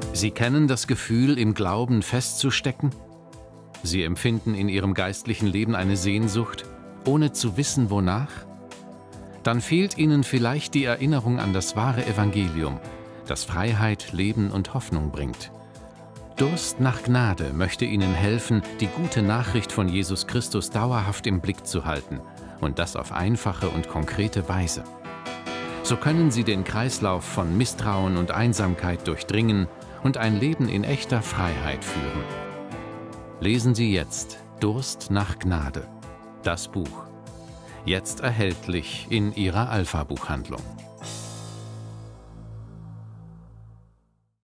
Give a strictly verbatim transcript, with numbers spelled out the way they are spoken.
Sie kennen das Gefühl, im Glauben festzustecken? Sie empfinden in Ihrem geistlichen Leben eine Sehnsucht, ohne zu wissen, wonach? Dann fehlt Ihnen vielleicht die Erinnerung an das wahre Evangelium, das Freiheit, Leben und Hoffnung bringt. Durst nach Gnade möchte Ihnen helfen, die gute Nachricht von Jesus Christus dauerhaft im Blick zu halten, und das auf einfache und konkrete Weise. So können Sie den Kreislauf von Misstrauen und Einsamkeit durchdringen und ein Leben in echter Freiheit führen. Lesen Sie jetzt Durst nach Gnade, das Buch. Jetzt erhältlich in Ihrer Alpha-Buchhandlung.